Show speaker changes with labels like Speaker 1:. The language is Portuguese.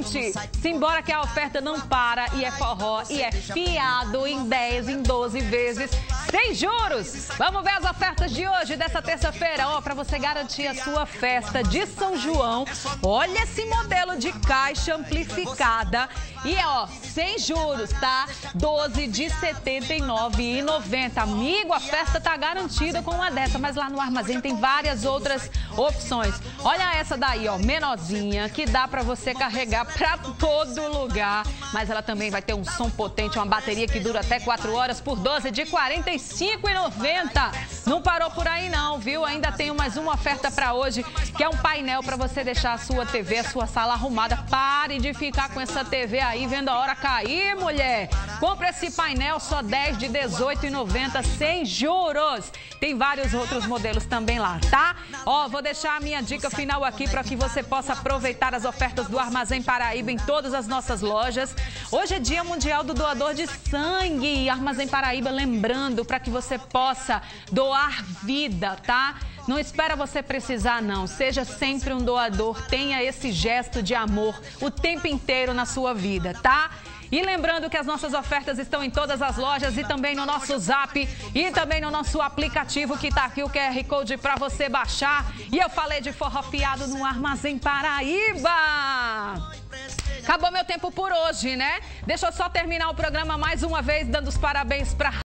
Speaker 1: gente, simbora que a oferta não para e é forró e é fiado em 10, em 12 vezes, sem juros. Vamos ver as ofertas de hoje, dessa terça-feira, ó, para você garantir a sua festa de São João. Olha esse modelo de caixa amplificada e ó, sem juros, tá? 12 de R$ 79,90. Amigo, a festa tá garantida com uma dessa, mas lá no armazém tem várias outras opções. Olha essa daí, ó, menorzinha, que dá pra você carregar pra todo lugar, mas ela também vai ter um som potente, uma bateria que dura até 4 horas por 12 de R$ 45,90. Não parou por aí não, viu? Ainda tenho mais uma oferta pra hoje, que é um painel pra você deixar a sua TV, a sua sala arrumada. Pare de ficar com essa TV aí vendo a hora cair, mulher. Compre esse painel, só 10 de R$ 18,90, sem juros. Tem vários outros modelos também lá, tá? Ó, vou deixar a minha dica final aqui para que você possa aproveitar as ofertas do Armazém Paraíba em todas as nossas lojas. Hoje é Dia Mundial do Doador de Sangue. Armazém Paraíba lembrando para que você possa doar vida, tá? Não espera você precisar, não. Seja sempre um doador. Tenha esse gesto de amor o tempo inteiro na sua vida, tá? E lembrando que as nossas ofertas estão em todas as lojas e também no nosso Zap e também no nosso aplicativo, que tá aqui o QR Code para você baixar. E eu falei de forró fiado no Armazém Paraíba. Acabou meu tempo por hoje, né? Deixa eu só terminar o programa mais uma vez dando os parabéns para